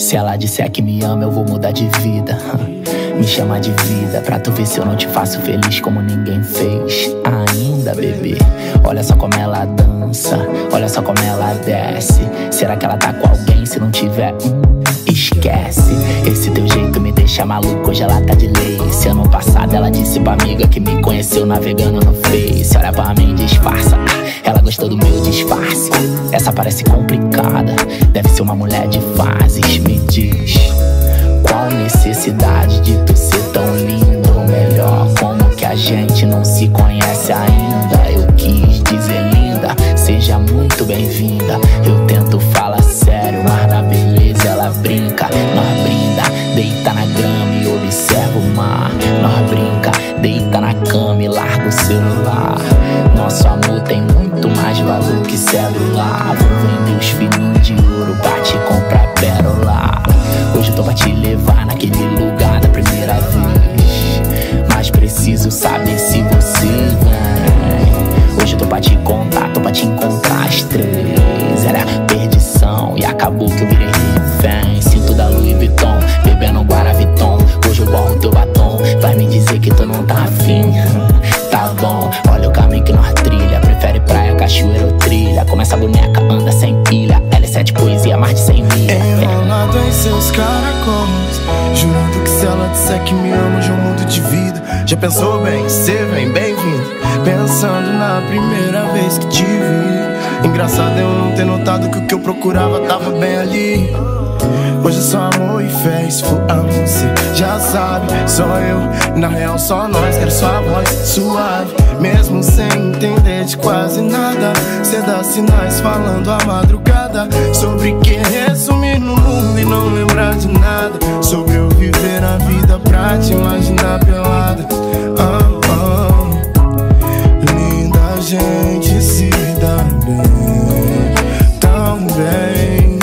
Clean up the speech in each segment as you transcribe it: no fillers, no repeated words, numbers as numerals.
Se ela disser que me ama, eu vou mudar de vida. Me chama de vida pra tu ver se eu não te faço feliz como ninguém fez ainda, bebê. Olha só como ela dança, olha só como ela desce. Será que ela tá com alguém? Se não tiver, esquece. Esse teu jeito me deixa maluco, hoje ela tá de lace. Ano passado ela disse pra amiga que me conheceu navegando no Face. Olha pra mim, disfarça, ela gostou do meu disfarce. Essa parece complicada, deve ser uma mulher de fases. Me diz, qual necessidade de tu ser tão lindo? Ou melhor, como que a gente não se conhece ainda? Eu quis dizer linda, seja muito bem-vinda. Eu tento falar sério, mas na beleza ela brinca. Nós brinda, deita na grama e observa o mar. Nós brinca, deita na cama e larga o celular. Nosso amor tem muito mais valor que celular. Vou vender os fininhos de ouro pra te comprar pérola. Hoje eu tô pra te levar naquele lugar da primeira vez, mas preciso saber se você vem. Hoje eu tô pra te contar, tô pra te encontrar às 3. Era perdição e acabou que eu virei refém. Cinto da Louis Vuitton, bebendo Guaraviton. Hoje eu borro teu batom, vai me dizer que tu não tá afim. Tá bom, olha o caminho que nós trilha. Prefere praia, cachoeira ou trilha. Como essa boneca anda sem pilha. L7 poesia, mais de 100 mil. Enrolado em seus caracóis, jurando que se ela disser que me ama, hoje eu mudo de vida. Já pensou bem, cê vem, bem-vindo. Pensando na primeira vez que te vi. Engraçado eu não ter notado que o que eu procurava tava bem ali. Hoje é só amor e fé, se for amor cê já sabe. Só eu, na real só nós, quero sua voz suave. Mesmo sem entender de quase nada, cê dá sinais falando a madrugada. Sobre que resumir no mundo e não lembrar de nada. Sobre eu viver a vida pra te imaginar pelada. Linda, a gente se dá bem, tão bem.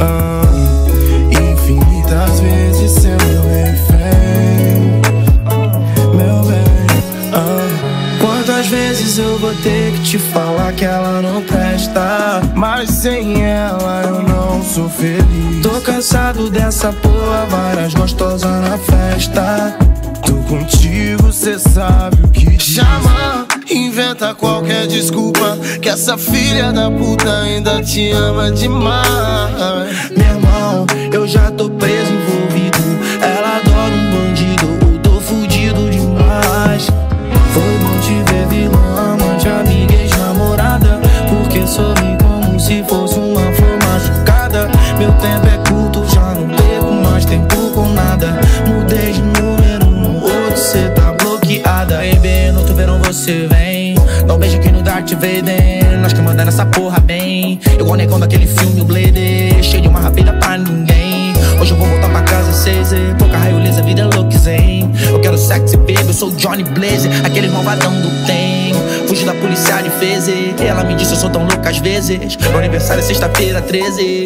Infinitas vezes ser meu refém, meu bem. Quantas vezes eu vou ter que te falar que ela não presta, mas sem ela eu não sou feliz. Tô cansado dessa porra, várias gostosas na festa. Tô contigo, cê sabe o que chama. Inventa qualquer desculpa, que essa filha da puta ainda te ama demais. Meu irmão, eu já tô preso, envolvido. Ela adora um bandido, eu tô fudido demais. Foi bom te ver, vilã, amante, amiga, ex-namorada. Porque sorri como se fosse uma flor machucada. Meu tempo é curto, já não perco mais tempo com nada. Mudei de número, no outro cê tá bloqueada. Baby, no verão você vem, dá um beijo aqui no Darth Vader. Nós que manda nessa porra bem, igual o negão daquele filme, o Blader. Cheio de uma rapida pra ninguém. Hoje eu vou voltar pra casa 6, pouca raio lisa, vida é louca, zen. Eu quero sexy, baby, eu sou o Johnny Blaze, aquele malvadão do tem. Fugi da polícia de fez, ela me disse eu sou tão louca às vezes. Meu aniversário é sexta-feira 13.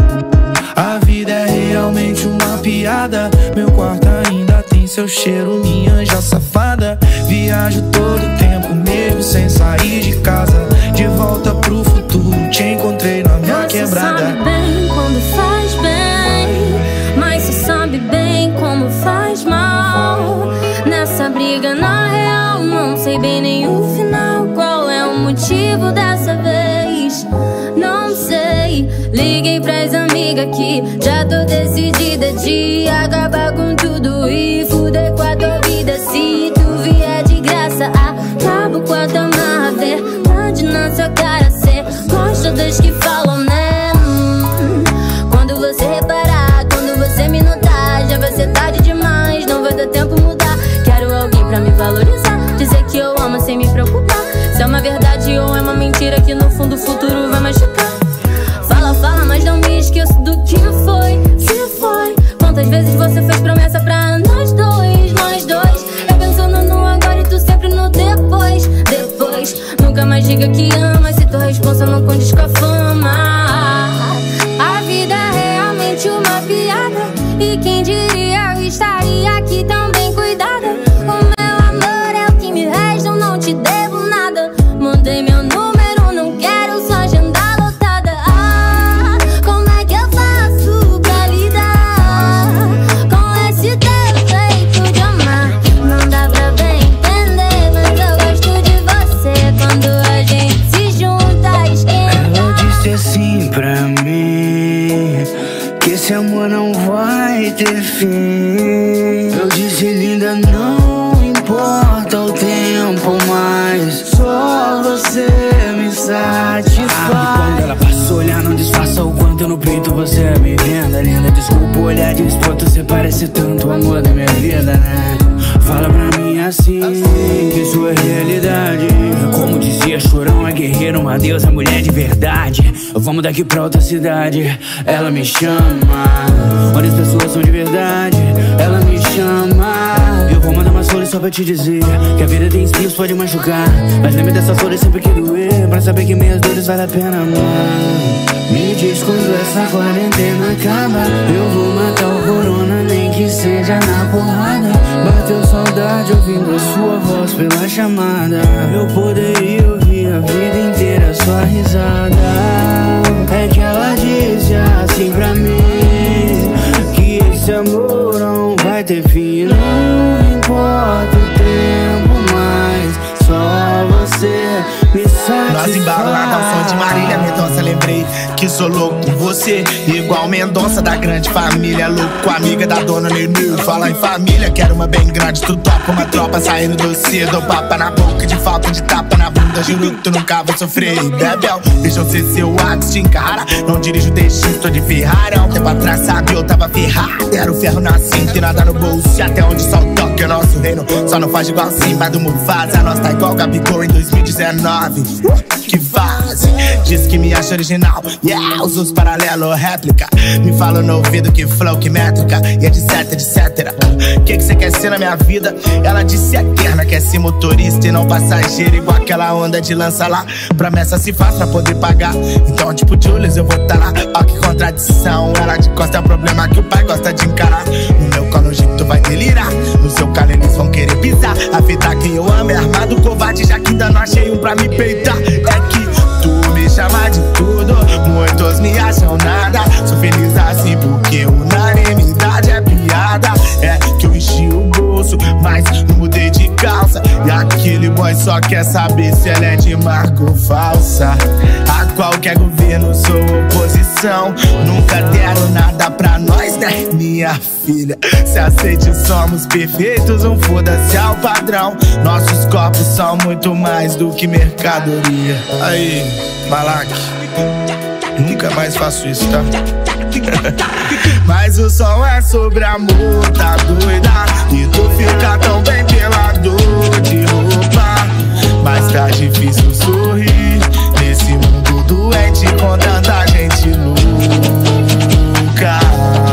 A vida é realmente uma piada. Meu quarto ainda tem seu cheiro, minha anja safada. Viajo todo tempo mesmo sem sair de casa. De volta pro futuro, te encontrei na minha quebrada. Você sabe bem quando faz bem, mas você sabe bem como faz mal. Nessa briga na real, não sei bem nem o final. Qual é o motivo dessa vez? Não sei. Liguei pras amigas que já tô decidida de acabar com tudo e fuder com a tua vida. Se tu vier de graça, acabo com a tua marra. Verdade na sua cara, cê gosta das que falam, né? Quando você reparar, quando você me notar, já vai ser tarde demais, não vai dar tempo mudar. Quero alguém pra me valorizar, dizer que eu amo sem me preocupar. Se é uma verdade ou é uma mentira que no fundo o futuro vai machucar. Fala, fala, mas não me esqueço do que foi. Se foi pra mim que esse amor não vai ter fim. Eu disse, linda, não importa o tempo, mas só você me satisfaz. Quando ela passa a olhar, não disfarça o quanto no peito você me venda, linda. Desculpa o olhar disposto, você parece tanto o amor da minha vida, né? Fala pra mim assim, que sua realidade. Como dizia Chorão, é guerreiro, uma deusa, mulher de verdade. Vamos daqui pra outra cidade, ela me chama. Onde as pessoas são de verdade, ela me chama. Eu vou mandar umas flores só pra te dizer que a vida tem espinhos, pode machucar, mas lembre dessas flores sempre que doer, pra saber que minhas dores vale a pena, mano. Me diz quando essa quarentena acaba, eu vou matar o corona, nem que seja na porrada. Bateu saudade ouvindo a sua voz pela chamada. Eu poderia ouvir a vida inteira sua risada. É que ela disse assim pra mim que esse amor não vai ter fim. Não importa o tempo, mas só você me satisfaz. Nós embalamos ao som de Marília Mendonça, lembrei que sou louco com você, igual Mendonça da grande família. Louco, amiga da dona Nenê. Fala em família, quero uma bem grande. Tu topa uma tropa saindo do cedo. Dou papa na boca de falta de tapa na bunda. Juro que tu nunca vai sofrer, Bebel. Deixa eu ser seu ato, te encara. Não dirijo DX, tô de Ferrari. Há um tempo atrás, sabe, eu tava ferrado. Era o ferro na cinta e nada no bolso. E até onde só o toque é o nosso reino. Só não faz igual Simba do Mufasa. Nós tá igual Gabigol em 2019. Que fase, diz que me acha original. Yeah, os outros paralelo, réplica. Me fala no ouvido que flow, que métrica. E etc, etc. Que cê quer ser na minha vida? Ela disse eterna, quer ser motorista e não passageiro. Igual aquela onda de lança lá. Promessa se faz pra poder pagar. Então tipo Julius eu vou tá lá. Ó que contradição, ela de costa é o problema que o pai gosta de encarar. No meu colo tu vai delirar, no seu calo eles vão querer pisar. Afetar quem eu amo é armado, covarde, já que ainda não achei um pra me peitar. É que tu me chama de tudo, muitos me acham nada. Sou feliz assim porque unanimidade é piada. É que eu enchi o bolso, mas não mudei de calça. E aquele boy só quer saber se ela é de marca ou falsa. A qualquer governo sou oposição. Nunca deram nada pra nós, né, minha filha? Se aceite, somos perfeitos, não foda-se ao padrão. Nossos corpos são muito mais do que mercadoria. Aí, Malak, nunca mais faço isso, tá? Mas o som é sobre amor, tá doida? E tu fica tão bem pela dor de roupa. Mas tá difícil sorrir nesse mundo doente com tanta gente louca.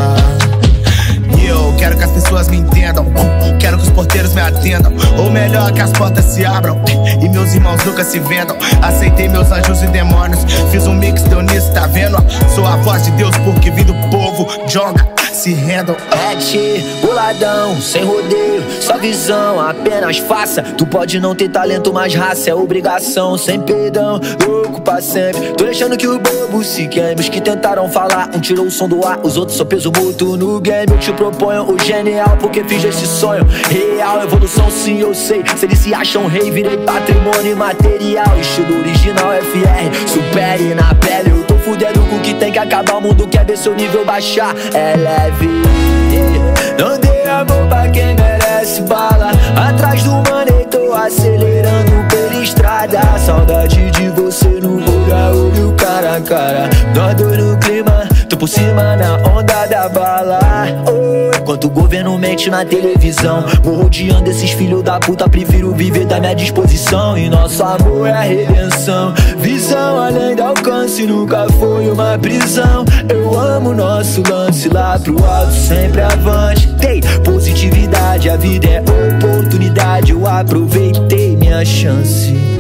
E eu quero que as pessoas me entendam, quero que os porteiros me atendam, ou melhor, que as portas se abram e meus irmãos nunca se vendam. Aceitei meus anjos e demônios, fiz um mix, deu nisso, tá vendo? Sou a voz de Deus porque vim do povo, jonga, se rendam. Boladão, sem rodeio, só visão, apenas faça. Tu pode não ter talento, mas raça é obrigação. Sem perdão, louco pra sempre. Tô deixando que o bobo se queime. Os que tentaram falar, um tirou o som do ar, os outros só peso mútuo no game. Eu te proponho o genial, porque fiz esse sonho real. Evolução sim, eu sei, se eles se acham rei, virei patrimônio material. Estilo original FR, supere na pele. Eu tô fudendo com o que tem que acabar, o mundo quer ver seu nível baixar. É leve, não dê amor pra quem merece bala. Atrás do mané tô acelerando pela estrada. Saudade de você no olho, cara a cara. Nós dois no clima, tô por cima na onda da bala. Enquanto o governo mente na televisão, vou rodeando esses filhos da puta, prefiro viver da minha disposição. E nosso amor é a redenção, visão além do alcance, nunca foi uma prisão. Eu amo nosso lance, lá pro alto, sempre avante. Tem positividade, a vida é oportunidade, eu aproveitei minha chance.